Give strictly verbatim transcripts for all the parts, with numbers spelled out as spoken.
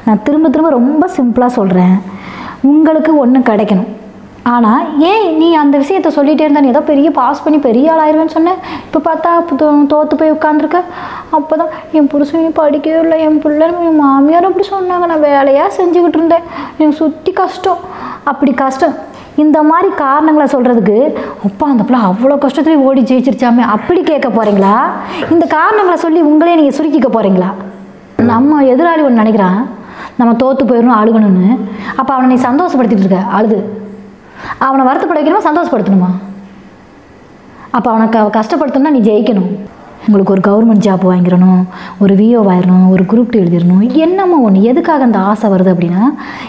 நான் திரும்ப திரும்ப ரொம்ப சிம்பிளாக சொல்கிறேன். உங்களுக்கு ஒன்று கிடைக்கணும். ஆனால் ஏன் நீ அந்த விஷயத்த சொல்லிகிட்டே இருந்தா, நீ ஏதோ பெரிய பாஸ் பண்ணி பெரிய ஆள் ஆயிடுவேன்னு சொன்னேன். இப்போ பார்த்தா தோற்று போய் உட்காந்துருக்க. அப்போ தான் என் புருஷனையும் படிக்கவே இல்லை, என் பிள்ளை என் மாமியாரும் அப்படி சொன்னாங்க, நான் வேலையாக செஞ்சுக்கிட்டு இருந்தேன், எனக்கு சுற்றி கஷ்டம். அப்படி கஷ்டம் இந்த மாதிரி காரணங்களை சொல்கிறதுக்கு, அப்பா அந்த பிள்ளை அவ்வளோ கஷ்டத்துலேயும் ஓடி ஜெயிச்சிருச்சாமே அப்படி கேட்க போகிறீங்களா? இந்த காரணங்களை சொல்லி உங்களே நீங்கள் சுருக்கிக்க போகிறீங்களா? நம்ம எதிராளி ஒன்று நினைக்கிறான், நம்ம தோற்று போயிடணும் அழுகணும்னு. அப்போ அவனை நீ சந்தோஷப்படுத்திட்டு இருக்க அழுது. அவனை வருத்தப்பட வைக்கணுமா சந்தோஷப்படுத்தணுமா? அப்போ அவனை க கஷ்டப்படுத்தணும்னா நீ ஜெயிக்கணும். உங்களுக்கு ஒரு கவர்மெண்ட் ஜாப் வாங்கிடணும், ஒரு விஓ ஆயிடணும், ஒரு குரூப் டூ எழுதிடணும், என்னமோ ஒன்று. எதுக்காக அந்த ஆசை வருது அப்படின்னா,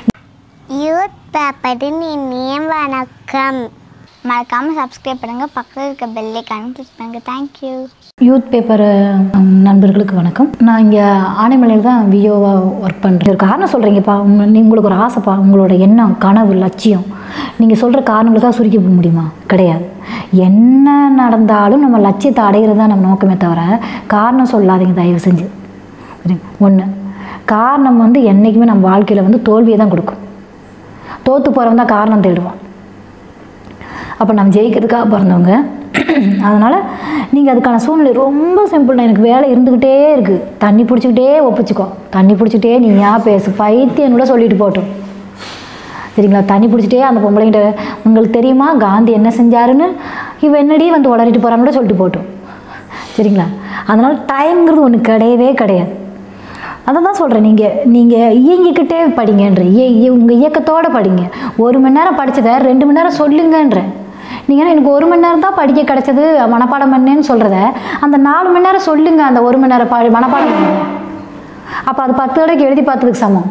யூத் பேப்பரின் இனிய வணக்கம். மறக்காமல் சப்ஸ்கிரைப் பண்ணுங்கள், பக்கத்தில் இருக்க பெல் ஐகானை கிளிக் பண்ணுங்கள். தேங்க்யூ. யூத் பேப்பர் நண்பர்களுக்கு வணக்கம். நான் இங்கே ஆனைமலையில் தான் விஓவாக ஒர்க் பண்ணுறேன். ஒரு காரணம் சொல்கிறீங்கப்பா, உங்க உங்களுக்கு ஒரு ஆசைப்பா, உங்களோட எண்ணம் கனவு லட்சியம், நீங்கள் சொல்கிற காரணங்களுக்காக சுருக்கி போக முடியுமா? கிடையாது. என்ன நடந்தாலும் நம்ம லட்சியத்தை அடைகிறது தான் நம்ம நோக்கமே தவிர காரணம் சொல்லாதீங்க தயவு செஞ்சு. ஒன்று, காரணம் வந்து என்றைக்குமே நம்ம வாழ்க்கையில் வந்து தோல்வியை தான் கொடுக்கும். தோற்று போகிறவன் தான் காரணம் தேடுவான். அப்போ நம்ம ஜெயிக்கிறதுக்காக பிறந்தவங்க. அதனால் நீங்கள் அதுக்கான சூழ்நிலை ரொம்ப சிம்பிள். எனக்கு வேலை இருந்துக்கிட்டே இருக்குது, தண்ணி பிடிச்சிக்கிட்டே ஒப்பிச்சுக்கோ, தண்ணி பிடிச்சிக்கிட்டே நீ ஏன் பேசு, பைத்தியம் கூட சொல்லிட்டு போட்டோம் சரிங்களா? தண்ணி பிடிச்சிட்டே அந்த பொம்பளைங்கிட்ட, உங்களுக்கு தெரியுமா காந்தி என்ன செஞ்சாருன்னு, இவன் என்னடி வந்து உளறிட்டு போகிறான்னு கூட சொல்லிட்டு போட்டோம் சரிங்களா? அதனால் டைம்ங்கிறது ஒன்று கிடையவே கிடையாது. அதை தான் சொல்கிறேன், நீங்கள் நீங்கள் இயங்கிக்கிட்டே படிங்கன்ற, இய உங்கள் இயக்கத்தோடு படிங்க. ஒரு மணி நேரம் படித்ததை ரெண்டு மணி நேரம் சொல்லுங்கன்ற. நீங்கள் எனக்கு ஒரு மணி நேரம் தான் படிக்க கிடச்சது மனப்பாடம் பண்ணேன்னு சொல்கிறத அந்த நாலு மணி நேரம் சொல்லுங்கள். அந்த ஒரு மணி நேரம் படி மனப்பாடம் பண்ணுங்க. அப்போ அது பத்து தடவைக்கு எழுதி பார்த்ததுக்கு சமம்.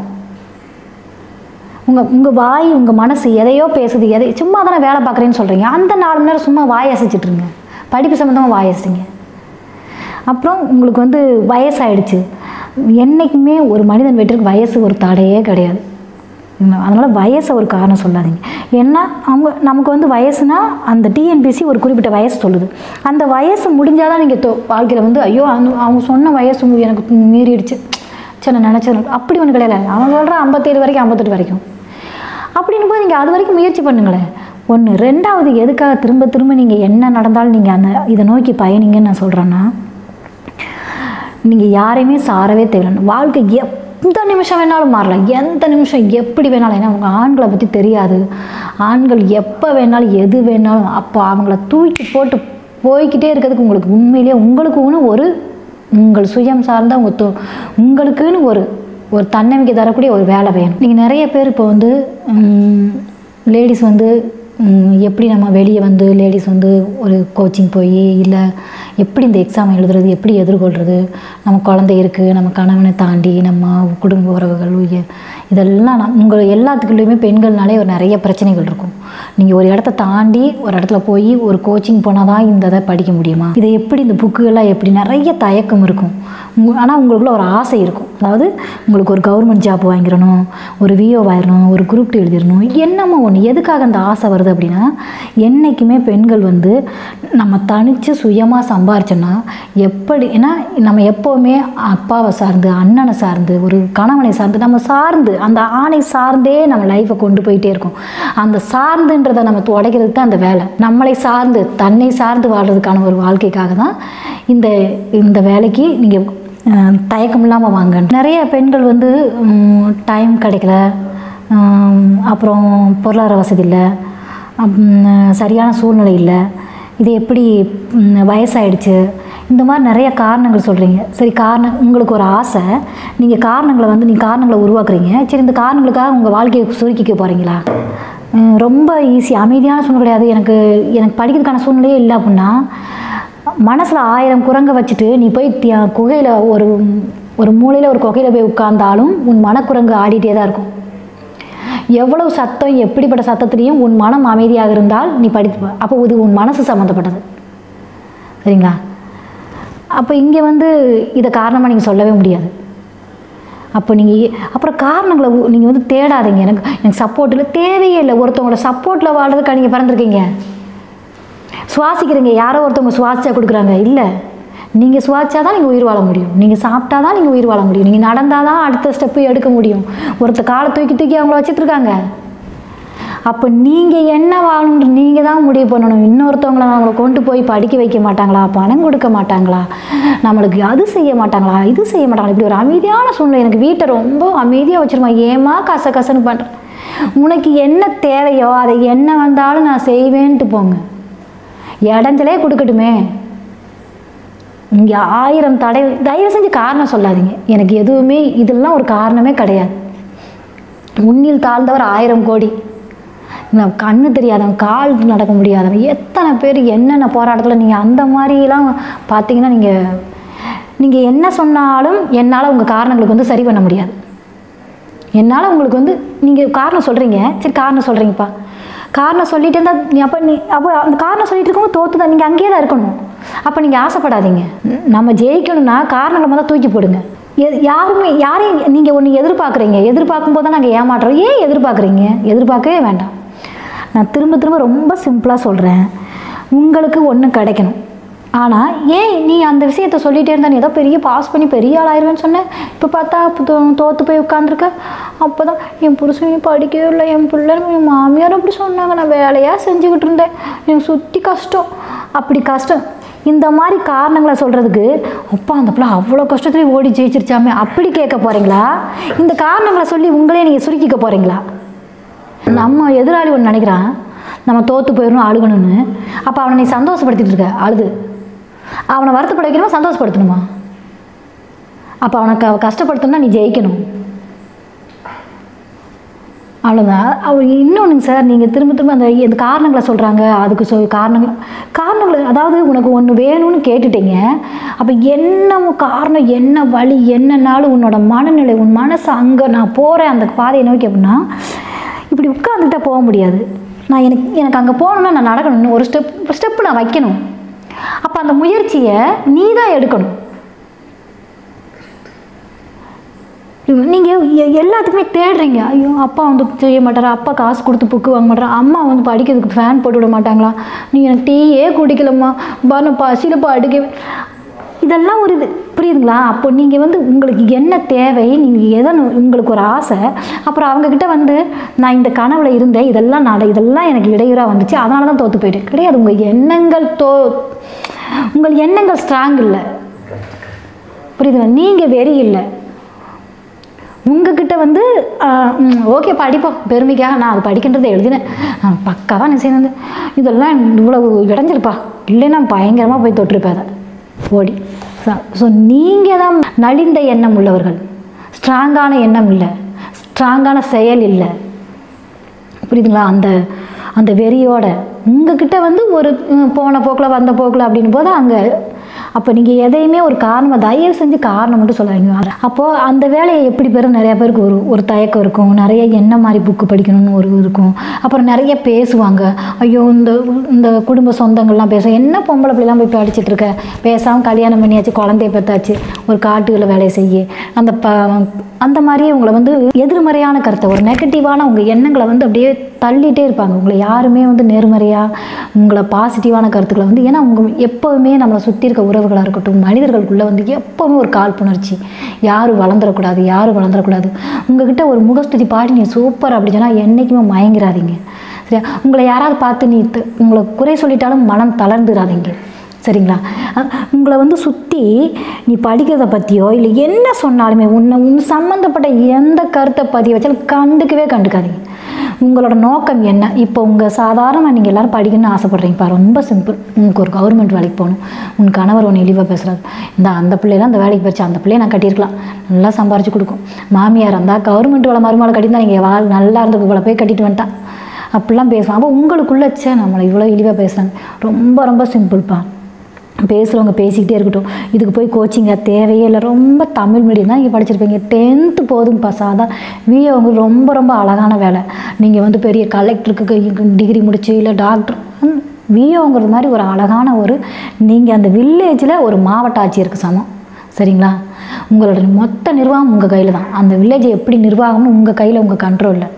உங்கள் உங்கள் வாய் உங்கள் மனசு எதையோ பேசுது, எதை சும்மா தானே வேலை பார்க்குறேன்னு சொல்கிறீங்க. அந்த நாலு மணி நேரம் சும்மா வாய் அசைச்சிட்ருங்க, படிப்பு சம்மந்தமாக வாய் அசைங்க. அப்புறம் உங்களுக்கு வந்து வயசாகிடுச்சு. என்றைக்குமே ஒரு மனிதன் வெற்றிக்கு வயசு ஒரு தடையே கிடையாது. அதனால் வயசை ஒரு காரணம் சொல்லாதீங்க. ஏன்னா அவங்க நமக்கு வந்து வயசுனா அந்த டிஎன்பிஎஸ்சி ஒரு குறிப்பிட்ட வயசு சொல்லுது. அந்த வயசு முடிஞ்சால் தான் நீங்கள் வாழ்க்கையில் வந்து ஐயோ அந்த அவங்க சொன்ன வயசு எனக்கு மீறிடுச்சு சரி நான் நினச்சது அப்படி ஒன்று கிடையாது. அவன் சொல்கிற ஐம்பத்தேழு வரைக்கும் ஐம்பத்தெட்டு வரைக்கும் அப்படின்னும் போது நீங்கள் அது வரைக்கும் முயற்சி பண்ணுங்களேன். ஒன்று. ரெண்டாவது, எதுக்காக திரும்ப திரும்ப நீங்கள் என்ன நடந்தாலும் நீங்கள் அந்த இதை நோக்கி பயணிங்கன்னு நான் சொல்கிறேன்னா, நீங்கள் யாரையுமே சாரவே தேவையில்லை. வாழ்க்கை எந்த நிமிஷம் வேணாலும் மாறலாம், எந்த நிமிஷம் எப்படி வேணாலும். ஏன்னா அவங்க ஆண்களை பற்றி தெரியாது. ஆண்கள் எப்போ வேணாலும் எது வேணாலும் அப்போ அவங்கள தூக்கி போட்டு போய்கிட்டே இருக்கிறதுக்கு உங்களுக்கு உண்மையிலேயே உங்களுக்குன்னு ஒரு உங்கள் சுயம் சார்ந்த உங்கள் தோ உங்களுக்குன்னு ஒரு ஒரு தன்னம்பிக்கை தரக்கூடிய ஒரு வேலை வேணும். நீங்கள் நிறைய பேர் இப்போ வந்து லேடிஸ் வந்து எப்படி நம்ம வெளியே வந்து லேடிஸ் வந்து ஒரு கோச்சிங் போய் இல்லை எப்படி இந்த எக்ஸாம் எழுதுறது, எப்படி எதிர்கொள்கிறது, நம்ம குழந்தை இருக்குது, நம்ம கணவனை தாண்டி நம்ம குடும்ப உறவுகள் இதெல்லாம் நம் உங்கள் எல்லாத்துக்குள்ளேயுமே பெண்கள்னாலே ஒரு நிறைய பிரச்சனைகள் இருக்கும். நீங்கள் ஒரு இடத்த தாண்டி ஒரு இடத்துல போய் ஒரு கோச்சிங் போனால் தான் இந்த இதை படிக்க முடியுமா, இதை எப்படி இந்த புக்குகள்லாம் எப்படி நிறைய தயக்கம் இருக்கும். ஆனால் உங்களுக்குள்ள ஒரு ஆசை இருக்கும். அதாவது உங்களுக்கு ஒரு கவர்மெண்ட் ஜாப் வாங்கிடணும், ஒரு விஓ ஆயிடணும், ஒரு குரூப் டூ எழுதிடணும், என்னமோ ஒன்று. எதுக்காக அந்த ஆசை வருது அப்படின்னா, என்றைக்குமே பெண்கள் வந்து நம்ம தனித்து சுயமாக சம்பாரிச்சோன்னா எப்படி, ஏன்னா நம்ம எப்போவுமே அப்பாவை சார்ந்து அண்ணனை சார்ந்து ஒரு கணவனை சார்ந்து நம்ம சார்ந்து அந்த ஆணை சார்ந்தே நம்ம லைஃப்பை கொண்டு போயிட்டே இருக்கோம். அந்த சார்ந்துன்றதை நம்ம உடைக்கிறதுக்கு தான் அந்த வேலை. நம்மளை சார்ந்து தன்னை சார்ந்து வாழ்கிறதுக்கான ஒரு வாழ்க்கைக்காக தான் இந்த இந்த வேலைக்கு நீங்கள் தயக்கம் இல்லாமல் வாங்க. நிறைய பெண்கள் வந்து டைம் கிடைக்கல, அப்புறம் பொருளாதார வசதி இல்லை, சரியான சூழ்நிலை இல்லை, இது எப்படி வயசாயிடுச்சு, இந்த மாதிரி நிறைய காரணங்கள் சொல்கிறீங்க. சரி, காரணம் உங்களுக்கு ஒரு ஆசை, நீங்கள் காரணங்களை வந்து நீங்கள் காரணங்களை உருவாக்குறீங்க. சரி, இந்த காரணங்களுக்காக உங்கள் வாழ்க்கையை சுருக்கிக்க போகிறீங்களா? ரொம்ப ஈஸி, அமைதியான சூழ்நிலை கிடையாது. எனக்கு எனக்கு படிக்கிறதுக்கான சூழ்நிலையே இல்லை அப்படின்னா மனசில் ஆயிரம் குரங்க வச்சுட்டு நீ போய் குகையில் ஒரு ஒரு மூலையில் ஒரு குகையில் போய் உட்கார்ந்தாலும் உன் மனக்குரங்கு ஆடிட்டே தான் இருக்கும். எவ்வளவு சத்தம் எப்படிப்பட்ட சத்தத்துலேயும் உன் மனம் அமைதியாக இருந்தால் நீ படித்து, அப்போ இது உன் மனசு சம்மந்தப்பட்டது. சரிங்களா? அப்போ இங்கே வந்து இதை காரணமாக நீங்கள் சொல்லவே முடியாது. அப்போ நீங்கள் அப்புறம் காரணங்களை நீங்கள் வந்து தேடாதீங்க. எனக்கு எனக்கு சப்போர்ட்டில் தேவையே இல்லை. ஒருத்தவங்களோட சப்போர்ட்டில் வாழ்றதுக்காக நீங்கள் பிறந்திருக்கீங்க. சுவாசிக்கிறீங்க, யாரோ ஒருத்தவங்க சுவாசிச்சா கொடுக்குறாங்க இல்லை, நீங்கள் சுவாச்சா தான் நீங்கள் உயிர் வாழ முடியும், நீங்கள் சாப்பிட்டா தான் நீங்கள் உயிர் வாழ முடியும், நீங்கள் நடந்தால் தான் அடுத்த ஸ்டெப்பு எடுக்க முடியும். ஒருத்தர் காலை தூக்கி தூக்கி அவங்கள வச்சிட்ருக்காங்க. அப்போ நீங்கள் என்ன வாழணுன்ற நீங்கள் தான் முடிவு பண்ணணும். இன்னொருத்தவங்களை அவங்கள கொண்டு போய் படிக்க வைக்க மாட்டாங்களா, பணம் கொடுக்க மாட்டாங்களா, நம்மளுக்கு அது செய்ய மாட்டாங்களா, இது செய்ய மாட்டாங்களா. இப்படி ஒரு அமைதியான சூழ்நிலை. எனக்கு வீட்டை ரொம்ப அமைதியாக வச்சுருமா, ஏமா கச கசன்னு பண்ணுறேன். உனக்கு என்ன தேவையோ அதை என்ன வந்தாலும் நான் செய்வேன்ட்டு போங்க. இடஞ்சலே கொடுக்கட்டுமே. இங்கே ஆயிரம் தடை. தயவு செஞ்சு காரணம் சொல்லாதீங்க. எனக்கு எதுவுமே இதெல்லாம் ஒரு காரணமே கிடையாது. முன்னில் தாழ்ந்தவர் ஆயிரம் கோடி. நான் கண்ணு தெரியாதவன், கால் நடக்க முடியாதவன், எத்தனை பேர் என்னென்ன போராட்டத்தில். நீங்கள் அந்த மாதிரிலாம் பார்த்தீங்கன்னா நீங்கள் நீங்கள் என்ன சொன்னாலும் என்னால் உங்கள் காரணங்களுக்கு வந்து சரி பண்ண முடியாது. என்னால் உங்களுக்கு வந்து நீங்கள் காரணம் சொல்கிறீங்க, சரி காரணம் சொல்கிறீங்கப்பா, காரணம் சொல்லிகிட்டே இருந்தால் நீ அப்போ நீ அப்போ அந்த காரணம் சொல்லிட்டு இருக்கவங்க தோற்று தான் நீங்கள் அங்கேயே தான் இருக்கணும். அப்போ நீங்கள் ஆசைப்படாதீங்க. நம்ம ஜெயிக்கணும்னா காரணங்களை முதல்ல தூக்கி போடுங்க. எ யாருமே யாரையும் நீங்கள் ஒன்று எதிர்பார்க்குறீங்க, எதிர்பார்க்கும் போது தான் நாங்கள் ஏமாற்றுறோம். ஏன் எதிர்பார்க்குறீங்க? எதிர்பார்க்கவே வேண்டாம். நான் திரும்ப திரும்ப ரொம்ப சிம்பிளாக சொல்கிறேன், உங்களுக்கு ஒன்று கிடைக்கணும். ஆனால் ஏன் நீ அந்த விஷயத்த சொல்லிகிட்டே இருந்தா, நீ ஏதோ பெரிய பாஸ் பண்ணி பெரிய ஆள் ஆயிடுவேன்னு சொன்னேன், இப்போ பார்த்தா தோற்று போய் உட்காந்துருக்க. அப்போ தான் என் புருஷன் படிக்கவே இல்லை, என் பிள்ளை என் மாமியார் அப்படி சொன்னாங்க, நான் வேலையாக செஞ்சுக்கிட்டு இருந்தேன், எனக்கு சுற்றி கஷ்டம். அப்படி கஷ்டம் இந்த மாதிரி காரணங்களை சொல்கிறதுக்கு, அப்பா அந்த பிள்ளை அவ்வளோ கஷ்டத்துலேயே ஓடி ஜெயிச்சிருச்சாமே அப்படி கேட்க போகிறீங்களா? இந்த காரணங்களை சொல்லி உங்களே நீங்கள் சுருக்கிக்க போகிறீங்களா? நம்ம எதிராளி ஒன்று நினைக்கிறான், நம்ம தோற்று போயிடணும் அழுகணும்னு. அப்போ அவனை நீ சந்தோஷப்படுத்திட்டு இருக்க அழுது. அவனை வருத்தப்பட வைக்கணுமா சந்தோஷப்படுத்தணுமா? அப்போ அவனை கஷ்டப்படுத்தணும்னா நீ ஜெயிக்கணும், அவ்வளோதான். அவர் இன்னொன்றுங்க சார், நீங்கள் திரும்ப திரும்ப அந்த இந்த காரணங்களை சொல்கிறாங்க, அதுக்கு சொ காரணங்கள் காரணங்கள் அதாவது உனக்கு ஒன்று வேணும்னு கேட்டுட்டீங்க. அப்போ என்ன காரணம், என்ன வழி, என்னன்னாலும் உன்னோட மனநிலை, உன் மனசு அங்கே நான் போகிறேன் அந்த பாதையை நோக்கி அப்படின்னா இப்படி உட்காந்துக்கிட்டே போக முடியாது. நான் எனக்கு எனக்கு அங்கே போகணுன்னா நான் நடக்கணும்னு ஒரு ஸ்டெப் ஸ்டெப்பு நான் வைக்கணும். அப்போ அந்த முயற்சியை நீ தான் எடுக்கணும். நீங்கள் எல்லாத்துக்குமே தேடுறீங்க, ஐயோ அப்பா வந்து செய்ய மாட்டாரா, அப்பா காசு கொடுத்து புக்கு வாங்க மாட்டாரா, அம்மா வந்து படிக்கிறதுக்கு ஃபேன் போட்டு விட மாட்டாங்களா, நீ எனக்கு டீயே குடிக்கலம்மா பாரு பசியில் படிக்க, இதெல்லாம் ஒரு இது புரியுதுங்களா? அப்போ நீங்கள் வந்து உங்களுக்கு என்ன தேவை, நீங்கள் எதை உங்களுக்கு ஒரு ஆசை, அப்புறம் அவங்கக்கிட்ட வந்து நான் இந்த கனவுல இருந்தேன், இதெல்லாம் நட இதெல்லாம் எனக்கு இடையூறாக வந்துச்சு அதனால தான் தோற்று போயிட்டேன் கிடையாது. உங்கள் எண்ணங்கள் தோ உங்கள் எண்ணங்கள் ஸ்ட்ராங் இல்லை, புரியுதுங்களா? நீங்கள் வெறி இல்லை. உங்ககிட்ட வந்து ஓகே படிப்போம் பெருமைக்காக நான் அது படிக்கின்றதை எழுதினேன், பக்காவாக நான் செய்யணும், இதெல்லாம் இவ்வளவு இடைஞ்சிருப்பா இல்லைன்னா பயங்கரமாக போய் தொட்டிருப்பேன் அதை ஓடி. ஸோ நீங்கள் தான் நலிந்த எண்ணம் உள்ளவர்கள், ஸ்ட்ராங்கான எண்ணம் இல்லை, ஸ்ட்ராங்கான செயல் இல்லை, புரியுதுங்களா? அந்த அந்த வெறியோட உங்ககிட்ட வந்து ஒரு போன போக்கில் வந்த போக்கில் அப்படின் போது அங்கே அப்போ நீங்கள் எதையுமே ஒரு காரணமாக தயவு செஞ்சு காரணம் மட்டும் சொல்லாதீங்க. அப்போது அந்த வேலையை எப்படி பேர் நிறையா பேருக்கு ஒரு ஒரு தயக்கம் இருக்கும், நிறைய என்ன மாதிரி புக்கு படிக்கணும்னு ஒரு இருக்கும், அப்புறம் நிறைய பேசுவாங்க, ஐயோ இந்த இந்த குடும்ப சொந்தங்கள்லாம் பேசும், என்ன பொம்பளை பிள்ளைலாம் போய் படிச்சுட்டு இருக்க, பேசாமல் கல்யாணம் பண்ணியாச்சு குழந்தைய பெற்றாச்சு ஒரு காட்டுகளை வேலையை செய்ய, அந்த ப அந்த மாதிரியே உங்களை வந்து எதிர்மறையான கருத்தை ஒரு நெகட்டிவான உங்கள் எண்ணங்களை வந்து அப்படியே தள்ளிகிட்டே இருப்பாங்க. உங்களை யாருமே வந்து நேர்மறையாக உங்களை பாசிட்டிவான கருத்துக்களை வந்து, ஏன்னா உங்கள் எப்போவுமே நம்மளை சுற்றி இருக்க உறவுகளாக இருக்கட்டும் மனிதர்களுக்குள்ளே வந்து எப்போவுமே ஒரு காழ்ப்புணர்ச்சி, யாரும் வளர்ந்துடக்கூடாது யாரும் வளர்ந்துடக்கூடாது. உங்கள்கிட்ட ஒரு முகஸ்துதி பாடி நீ சூப்பர் அப்படி சொன்னால் என்றைக்குமே மயங்கிறாதீங்க, சரியா? உங்களை யாராவது பார்த்து நீ உங்களை குறை சொல்லிட்டாலும் மனம் தளர்ந்துடாதீங்க, சரிங்களா? உங்களை வந்து சுற்றி நீ படிக்கிறத பற்றியோ இல்லை என்ன சொன்னாலுமே உன்னை உன் சம்மந்தப்பட்ட எந்த கருத்தை பதிய வச்சாலும் கண்டுக்கவே கண்டுக்காதீங்க. உங்களோட நோக்கம் என்ன? இப்போ உங்கள் சாதாரணமாக நீங்கள் எல்லோரும் படிக்கணும்னு ஆசைப்பட்றீங்கப்பா, ரொம்ப சிம்பிள். உங்களுக்கு ஒரு கவர்மெண்ட் வேலைக்கு போகணும், உன் கணவர் ஒன்று இழிவாக பேசுகிறாரு, இந்த அந்த பிள்ளைலாம் அந்த வேலைக்கு போயிடுச்சு, அந்த பிள்ளையை நான் கட்டியிருக்கலாம், நல்லா சம்பாரிச்சு கொடுக்கும், மாமியார் இருந்தால் கவர்மெண்ட் வேலை மருமகளை கட்டியிருந்தா நீங்கள் வாழ் நல்லா இருந்துக்கு இவ்வளோ போய் கட்டிட்டு வந்துட்டான் அப்படிலாம் பேசுவான். அப்போ உங்களுக்குள்ளச்சே நம்மளை இவ்வளோ இழிவாக பேசுகிறாங்க. ரொம்ப ரொம்ப சிம்பிள்ப்பா, பேசுகிறவங்க பேசிக்கிட்டே இருக்கட்டும். இதுக்கு போய் கோச்சிங்காக தேவையே இல்லை. ரொம்ப தமிழ் மீடியம் தான் நீங்கள் படிச்சிருப்பீங்க, டென்த்து போதும்ப்பா. சாதா விஏ அவங்க ரொம்ப ரொம்ப அழகான வேலை. நீங்கள் வந்து பெரிய கலெக்டருக்கு டிகிரி முடிச்சு இல்லை டாக்டர், விஏங்கிறது மாதிரி ஒரு அழகான ஒரு நீங்கள் அந்த வில்லேஜில் ஒரு மாவட்ட ஆட்சியருக்கு சமம், சரிங்களா? உங்களோட மொத்த நிர்வாகம் உங்கள் கையில் தான். அந்த வில்லேஜை எப்படி நிர்வாகம்னு உங்கள் கையில், உங்கள் கண்ட்ரோலில்.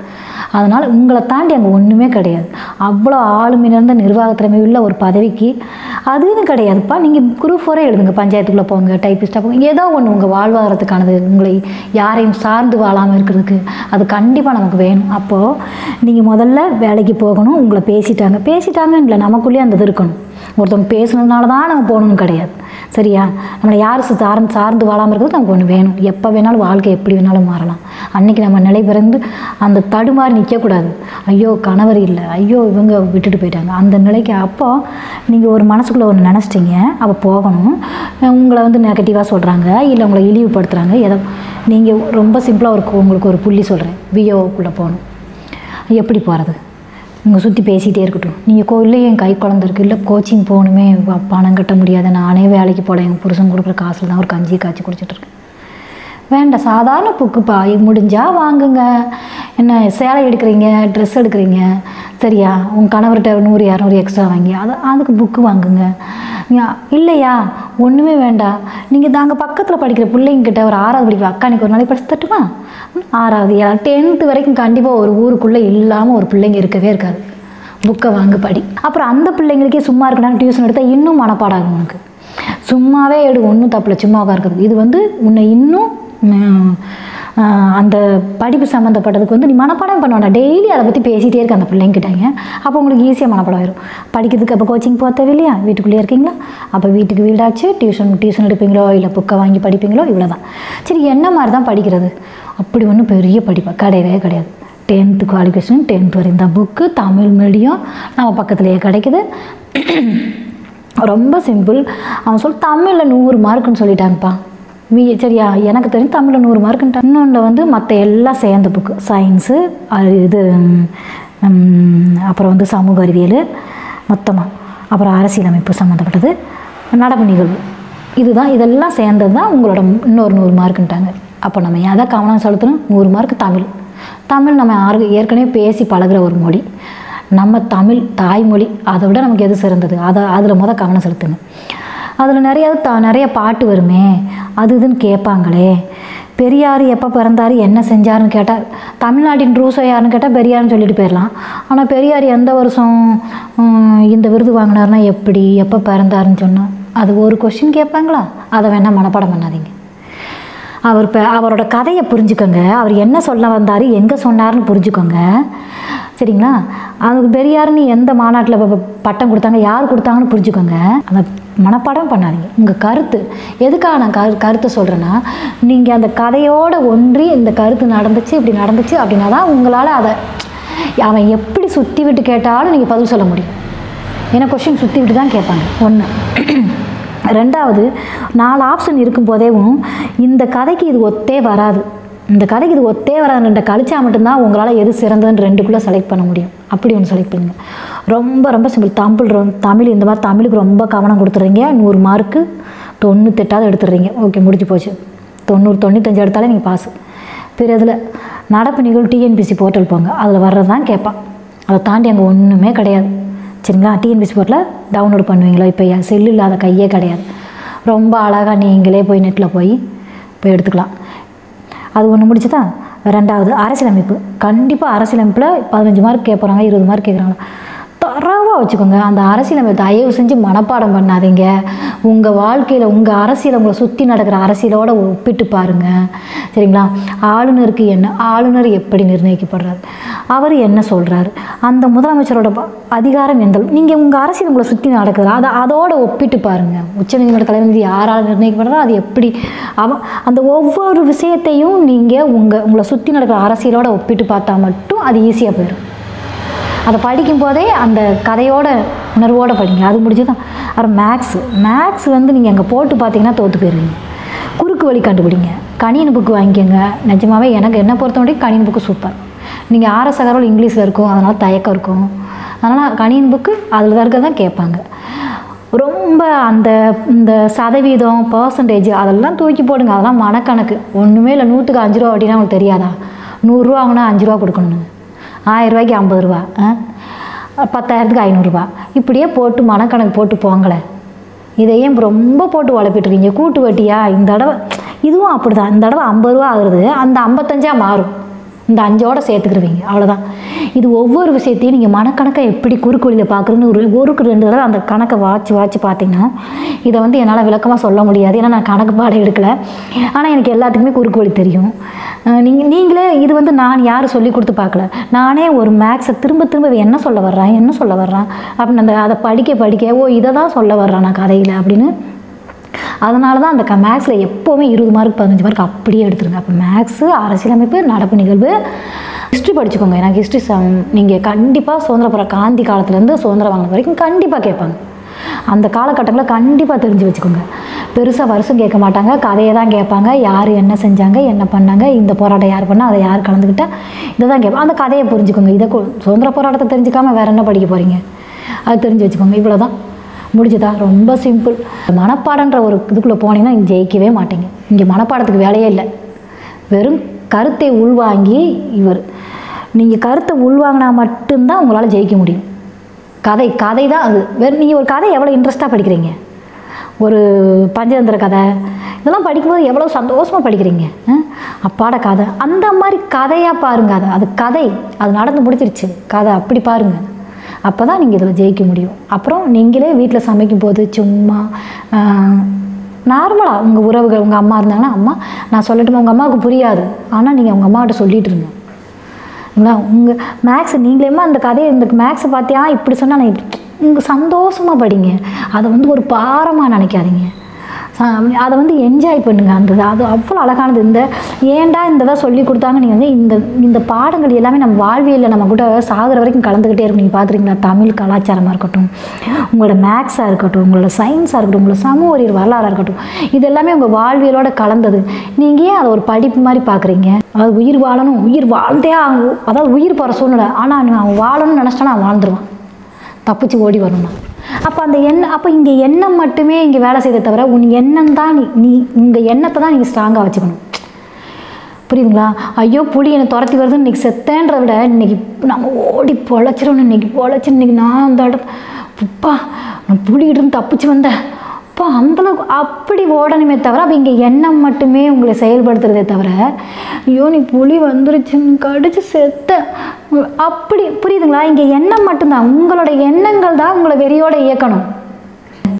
அதனால் உங்களை தாண்டி அங்கே ஒன்றுமே கிடையாது. அவ்வளோ ஆளுமை நிறைந்த நிர்வாக திறமை உள்ள ஒரு பதவிக்கு அதுன்னு கிடையாதுப்பா. நீங்கள் குரூப் ஃபோரே எழுதுங்க, பஞ்சாயத்துக்குள்ளே போங்க, டைப்பிஸ்ட்டாக போங்க, ஏதோ ஒன்று உங்கள் வாழ்வாதாரத்துக்கானது, உங்களை யாரையும் சார்ந்து வாழாமல் இருக்கிறதுக்கு அது கண்டிப்பாக நமக்கு வேணும். அப்போது நீங்கள் முதல்ல வேலைக்கு போகணும். உங்களை பேசிட்டாங்க பேசிட்டாங்கன்னு இல்லை, நமக்குள்ளேயே அந்த இது இருக்கணும். ஒருத்தவங்க பேசுனதுனால தான் நம்ம போகணும்னு கிடையாது. சரியா? நம்மளை யார் சார்ந்து சார்ந்து வாழாமல் இருக்கிறது நமக்கு ஒன்று வேணும். எப்போ வேணாலும் வாழ்க்கை எப்படி வேணாலும் மாறலாம். அன்றைக்கி நம்ம நிலை பிறந்து அந்த தடுமாறி நிற்கக்கூடாது. ஐயோ கணவர் இல்லை, ஐயோ இவங்க விட்டுட்டு போயிட்டாங்க, அந்த நிலைக்கு. அப்போ நீங்கள் ஒரு மனசுக்குள்ளே ஒன்று நினச்சிட்டிங்க, அப்போ போகணும். உங்களை வந்து நெகட்டிவாக சொல்கிறாங்க, இல்லை உங்களை இழிவுபடுத்துகிறாங்க, எதோ நீங்கள் ரொம்ப சிம்பிளாக ஒரு உங்களுக்கு ஒரு புள்ளி சொல்கிறேன். விஓக்குள்ளே போகணும். எப்படி போகிறது? உங்கள் சுற்றி பேசிகிட்டே இருக்கட்டும். நீங்கள் கோயிலே என் கை குழந்தை இருக்குது, இல்லை கோச்சிங் போகணுமே, பணம் கட்ட முடியாது, நானே வேலைக்கு போகல, எங்கள் புருஷன் கொடுக்குற காசில் தான் ஒரு கஞ்சி காய்ச்சி குடிச்சிட்ருக்கேன். வேண்டாம், சாதாரண புக்குப்பா, முடிஞ்சால் வாங்குங்க. என்ன சேலை எடுக்கிறீங்க, ட்ரெஸ் எடுக்கிறீங்க, சரியா? உங்கள் கணவர்கிட்ட நூறு இரநூறு எக்ஸ்ட்ரா வாங்கி அது அதுக்கு புக்கு வாங்குங்க. இல்லையா ஒன்றுமே வேண்டாம். நீங்கள் நாங்கள் பக்கத்தில் படிக்கிற பிள்ளைங்கிட்ட ஒரு ஆறாவது படிக்கிற அக்கா எனக்கு ஒரு நாளைக்கு படிச்சு தட்டுமா? ஆறாவது ஏழாவது டென்த்து வரைக்கும் கண்டிப்பாக ஒரு ஊருக்குள்ளே இல்லாமல் ஒரு பிள்ளைங்க இருக்கவே இருக்காது. புக்கை வாங்க படி. அப்புறம் அந்த பிள்ளைங்களுக்கே சும்மா இருக்கணும் டியூஷன் எடுத்தால் இன்னும் மனப்பாடம் ஆகும் உனக்கு. சும்மாவே எடு, ஒன்றும் தப்பில்லை, சும்மா உட்காருக்குது. இது வந்து உன்னை இன்னும் அந்த படிப்பு சம்மந்தப்பட்டதுக்கு வந்து நீ மனப்பாடம் பண்ண வேண்டாம். டெய்லி அதை பற்றி பேசிகிட்டே இருக்க அந்த பிள்ளைங்கிட்டாங்க. அப்போ உங்களுக்கு ஈஸியாக மனப்பாடம் ஆயிரும். படிக்கிறதுக்கு அப்போ கோச்சிங் போக தேவையில்லையா? வீட்டுக்குள்ளேயே இருக்கீங்களா? அப்போ வீட்டுக்கு வீடாச்சு, டியூஷன் டியூஷன் எடுப்பீங்களோ இல்லை புக்கை வாங்கி படிப்பீங்களோ, இவ்வளோ தான். சரி, என்ன மாதிரி தான் படிக்கிறது? அப்படி ஒன்றும் பெரிய படிப்பா கிடையவே கிடையாது. டென்த்து குவாலிஃபிகேஷன், டென்த் வரை இந்த புக்கு தமிழ் மீடியம் நம்ம பக்கத்துலேயே கிடைக்குது. ரொம்ப சிம்பிள். அவன் சொல் தமிழில் நூறு மார்க்குன்னு சொல்லிட்டாங்கப்பா. வீ சரியா? எனக்கு தெரிஞ்சு தமிழில் நூறு மார்க்குன்ட்டு. இன்னொன்று வந்து மற்ற எல்லாம் சேர்ந்த புக்கு, சயின்ஸு, இது அப்புறம் வந்து சமூக அறிவியல் மொத்தமாக, அப்புறம் அரசியலமைப்பு சம்மந்தப்பட்டது, நடப்பு நிகழ்வு, இதுதான். இதெல்லாம் சேர்ந்தது தான் உங்களோட இன்னொரு நூறு மார்க்குன்ட்டாங்க. அப்போ நம்ம எதை கவனம் செலுத்தணும்? நூறு மார்க்கு தமிழ். தமிழ் நம்ம ஆறு ஏற்கனவே பேசி பழகிற ஒரு மொழி. நம்ம தமிழ் தாய்மொழி, அதை விட நமக்கு எது சிறந்தது? அதை அதில் முதல் கவனம் செலுத்துங்க. அதில் நிறைய த நிறைய பாட்டு வருமே, அது இதுன்னு கேட்பாங்களே. பெரியார் எப்போ பிறந்தார், என்ன செஞ்சாருன்னு கேட்டால், தமிழ்நாட்டின் ரூசோ யாருன்னு கேட்டால் பெரியார்னு சொல்லிட்டு போயிடலாம். ஆனால் பெரியார் எந்த வருஷம் இந்த விருது வாங்கினார்னா எப்படி, எப்போ பிறந்தாருன்னு சொன்னால் அது ஒரு கொஸ்டின் கேட்பாங்களா? அதை வேணால் மனப்பாடம் பண்ணாதீங்க. அவர் இப்போ அவரோட கதையை புரிஞ்சுக்கோங்க. அவர் என்ன சொல்ல வந்தார், எங்கே சொன்னார்னு புரிஞ்சுக்கோங்க. சரிங்களா? அதுக்கு பெரியார்னு எந்த மாநாட்டில் பட்டம் கொடுத்தாங்க, யார் கொடுத்தாங்கன்னு புரிஞ்சுக்கோங்க. அந்த மனப்பாடம் பண்ணாதீங்க. உங்கள் கருத்து எதுக்காக நான் கரு கருத்தை சொல்கிறேன்னா, நீங்கள் அந்த கதையோடு ஒன்றி இந்த கருத்து நடந்துச்சு, இப்படி நடந்துச்சு அப்படின்னா தான் உங்களால் அதை அவன் எப்படி சுற்றி விட்டு கேட்டாலும் நீங்கள் பதில் சொல்ல முடியும். ஏன்னா கொஸ்டின் சுற்றி விட்டு தான் கேட்பாங்க. ஒன்று. ரெண்டாவது, நாலு ஆப்ஷன் இருக்கும்போதேவும் இந்த கதைக்கு இது ஒத்தே வராது, இந்த கதைக்கு இது ஒத்தே வராது ரெண்டை கழிச்சா மட்டும்தான் உங்களால் எது சிறந்ததுன்னு ரெண்டுக்குள்ளே செலக்ட் பண்ண முடியும். அப்படி ஒன்று செலக்ட் பண்ணுங்க. ரொம்ப ரொம்ப சிம்பிள். தமிழ் ரொ தமிழ் இந்த மாதிரி தமிழுக்கு ரொம்ப கவனம் கொடுத்துட்றீங்க. நூறு மார்க்கு தொண்ணூத்தெட்டாவது எடுத்துடுறீங்க. ஓகே, முடிஞ்சு போச்சு. தொண்ணூறு தொண்ணூத்தஞ்சு எடுத்தாலே நீங்கள் பாஸ். பிற இதில் நடப்பு நிகழ்வு டிஎன்பிசி போர்ட்டல் போங்க, அதில் வர்றது தான் கேட்பான். அதை தாண்டி அங்கே ஒன்றுமே கிடையாது. சரிங்களா? டிஎன்பிசி போர்ட்டில் டவுன்லோட் பண்ணுவீங்களா? இப்போ செல்லு இல்லாத கையே கிடையாது. ரொம்ப அழகாக நீங்களே போய் நெட்டில் போய் போய் எடுத்துக்கலாம். அது ஒன்று முடிச்சு தான். ரெண்டாவது, அரசியலமைப்பு. கண்டிப்பாக அரசியலமைப்பில் பதினஞ்சு மார்க் கேட்குறாங்க, இருபது மார்க் கேட்குறாங்க. தரவாக வச்சுக்கோங்க. அந்த அரசியலமைப்பு தயவு செஞ்சு மனப்பாடம் பண்ணாதீங்க. உங்கள் வாழ்க்கையில் உங்கள் அரசியலை உங்களை சுற்றி நடக்கிற அரசியலோடு ஒப்பிட்டு பாருங்கள். சரிங்களா? ஆளுநருக்கு என்ன, ஆளுநர் எப்படி நிர்ணயிக்கப்படுறாரு, அவர் என்ன சொல்கிறாரு, அந்த முதலமைச்சரோட அதிகாரம் எந்த, நீங்கள் உங்கள் அரசியல் உங்களை சுற்றி நடக்குது, அதை அதோடு ஒப்பிட்டு பாருங்கள். உச்சநீதிமன்ற தலைவர் யாரால் நிர்ணயிக்கப்படுறதோ அது எப்படி, அவ அந்த ஒவ்வொரு விஷயத்தையும் நீங்கள் உங்கள் உங்களை சுற்றி நடக்கிற அரசியலோடு ஒப்பிட்டு பார்த்தா மட்டும் அது ஈஸியாக போயிடும். அதை படிக்கும் போதே அந்த கதையோட உணர்வோடு படிங்க. அது முடிஞ்சு தான். அப்புறம் மேக்ஸு. மேக்ஸ் வந்து நீங்கள் அங்கே போட்டு பார்த்தீங்கன்னா தோற்று போயிடுவீங்க. குறுக்கு வழி கண்டுபிடிங்க. கணினி புக்கு வாங்கிக்கோங்க. நிஜமாவே எனக்கு என்ன பொறுத்த முடியும் கணினி புக்கு சூப்பர். நீங்கள் ஆர்எஸ் அகர்வால் இங்கிலீஷில் இருக்கும், அதனால் தயக்கம் இருக்கும். அதனால் கணினி புக்கு அதில் தான் இருக்க தான் கேட்பாங்க. ரொம்ப அந்த இந்த சதவீதம் பர்சன்டேஜ் அதெல்லாம் தூக்கி போடுங்க. அதெல்லாம் மனக்கணக்கு. ஒன்றுமே இல்லை. நூற்றுக்கு அஞ்சு ரூபா அப்படின்னா உங்களுக்கு தெரியாதா? நூறுரூவா வாங்கினா அஞ்சு ரூபா கொடுக்கணும். ஆயிரம் ரூபாய்க்கு ஐம்பது ரூபா, பத்தாயிரத்துக்கு ஐநூறுரூபா, இப்படியே போட்டு மனக்கணக்கு போட்டு போங்களேன். இதையும் ரொம்ப போட்டு உழப்பிட்டுருக்கீங்க. கூட்டு வட்டியா? இந்த தடவை இதுவும் அப்படி தான். இந்த தடவை ஐம்பது ரூபா ஆகுறது அந்த ஐம்பத்தஞ்சா மாறும். இந்த அஞ்சோட சேர்த்துக்கிருவீங்க, அவ்வளோதான். இது ஒவ்வொரு விஷயத்தையும் நீங்கள் மனக்கணக்கை எப்படி குறுக்கு வழியில் பார்க்குறதுன்னு ஒரு ஒருக்கு ரெண்டு தடவை அந்த கணக்கை வாட்சி வாட்சி பார்த்தீங்கன்னா, இதை வந்து என்னால் விளக்கமாக சொல்ல முடியாது, ஏன்னா நான் கணக்கு பாடம் எடுக்கலை. ஆனால் எனக்கு எல்லாத்துக்குமே குறுக்கு வழி தெரியும். நீங்கள் நீங்களே இது வந்து நான் யாரும் சொல்லி கொடுத்து பார்க்கல, நானே ஒரு மேக்ஸை திரும்ப திரும்ப என்ன சொல்ல வர்றான் என்ன சொல்ல வர்றான் அப்படின்னு அந்த அதை படிக்க படிக்க ஓ இதை தான் சொல்ல வர்றான் நான் கதையில் அப்படின்னு. அதனால தான் அந்த க மேக்ஸில் எப்போவுமே இருபது மார்க் பதினஞ்சு மார்க் அப்படியே எடுத்துருங்க. அப்போ மேக்ஸு, அரசியலமைப்பு, நடப்பு நிகழ்வு, ஹிஸ்ட்ரி படிச்சுக்கோங்க. எனக்கு ஹிஸ்ட்ரி சம் நீங்கள் கண்டிப்பாக சுதந்திர போகிற காந்தி காலத்துலேருந்து சுதந்திரம் வாங்கின வரைக்கும் கண்டிப்பாக கேட்பாங்க. அந்த காலகட்டங்களில் கண்டிப்பாக தெரிஞ்சு வச்சுக்கோங்க. பெருசாக வருஷம் கேட்க மாட்டாங்க, கதையை தான் கேட்பாங்க. யார் என்ன செஞ்சாங்க, என்ன பண்ணாங்க, இந்த போராட்டம் யார் பண்ணால் அதை யார் கலந்துக்கிட்டா, இதை தான் கேட்பாங்க. அந்த கதையை புரிஞ்சுக்கோங்க. இதை சுதந்திர போராட்டத்தை தெரிஞ்சுக்காமல் வேறு என்ன படிக்க போகிறீங்க, அது தெரிஞ்சு வச்சுக்கோங்க. இவ்வளோ தான், முடிஞ்சதா? ரொம்ப சிம்பிள். மனப்பாடன்ற ஒரு இதுக்குள்ளே போனீங்கன்னா இங்கே ஜெயிக்கவே மாட்டீங்க. இங்கே மனப்பாடத்துக்கு வேலையே இல்லை, வெறும் கருத்தை உள்வாங்கி இவர் நீங்கள் கருத்தை உள்வாங்கினா மட்டும்தான் உங்களால் ஜெயிக்க முடியும். கதை கதை தான் அது. வெறும் நீங்கள் ஒரு கதை எவ்வளோ இன்ட்ரெஸ்ட்டாக படிக்கிறீங்க, ஒரு பஞ்சதந்திர கதை இதெல்லாம் படிக்கும்போது எவ்வளோ சந்தோஷமாக படிக்கிறீங்க. அப்பாட கதை அந்த மாதிரி கதையாக பாருங்கள். அதை அது கதை, அது நடந்து முடிச்சிருச்சு கதை, அப்படி பாருங்கள். அப்போ தான் நீங்கள் இதில் ஜெயிக்க முடியும். அப்புறம் நீங்களே வீட்டில் சமைக்கும் போது சும்மா நார்மலாக உங்கள் உறவுகள், உங்கள் அம்மா இருந்தாங்கன்னா, அம்மா நான் சொல்லட்டுமா, உங்கள் அம்மாவுக்கு புரியாது, ஆனால் நீங்கள் உங்கள் அம்மாகிட்ட சொல்லிகிட்டு இருங்க. இல்லைங்களா? உங்கள் மேக்ஸ் நீங்களேமா அந்த கதையை இந்த மேக்ஸை பார்த்தியா இப்படி சொன்னால் நான் உங்கள் சந்தோஷமாக படிங்க. அதை வந்து ஒரு பாரமாக நினைக்காதீங்க, அதை வந்து என்ஜாய் பண்ணுங்கள். அந்த அது அவ்வளோ அழகானது. இந்த ஏன்டா இந்த தான் சொல்லி கொடுத்தாங்க. நீங்கள் வந்து இந்த இந்த பாடங்கள் எல்லாமே நம்ம வாழ்வியலில் நம்ம கூட சாகிற வரைக்கும் கலந்துக்கிட்டே இருக்கும். நீங்கள் பார்த்துருக்கீங்களா? தமிழ் கலாச்சாரமாக இருக்கட்டும், உங்களோட மேக்ஸாக இருக்கட்டும், உங்களோட சயின்ஸாக இருக்கட்டும், உங்களோட சமூக அறிவியல் வரலாறாக இருக்கட்டும், இது எல்லாமே உங்கள் வாழ்வியலோட கலந்தது. நீங்கள் ஏன் அதை ஒரு படிப்பு மாதிரி பார்க்குறீங்க? அதாவது உயிர் வாழணும், உயிர் வாழ்ந்தே ஆகும், அதாவது உயிர் போகிற சூழ்நிலை, ஆனால் அவன் வாழணும்னு நினச்சிட்டா நான் வாழ்ந்துருவான், தப்பிச்சு ஓடி வரணும்னா. அப்போ அந்த எண்ணம், அப்போ இங்கே எண்ணம் மட்டுமே இங்கே வேலை செய்த தவிர உன் எண்ணம் தான் நீ நீ உங்கள் எண்ணத்தை தான் நீங்கள் ஸ்ட்ராங்காக வச்சுக்கணும். புரியுதுங்களா? ஐயோ புலி என்னை துரத்தி வருதுன்னு இன்றைக்கி செத்தேன்ற விட இன்றைக்கி நம்ம ஓடி பொழைச்சிடணும். இன்றைக்கி பொழைச்சி இன்றைக்கி நான் அந்த இடம் உப்பா நான் புலிகிட்டு தப்பிச்சு வந்தேன் அப்பா அந்தளவுக்கு அப்படி ஓடணுமே தவிர, அப்போ இங்கே எண்ணம் மட்டுமே உங்களை செயல்படுத்துறதே தவிர ஐயோ நீ புலி வந்துருச்சுன்னு கடிச்சு செத்த அப்படி. புரியுதுங்களா? இங்கே எண்ணம் மட்டும்தான், உங்களோட எண்ணங்கள் தான் உங்களை வெறியோட இயக்கணும்.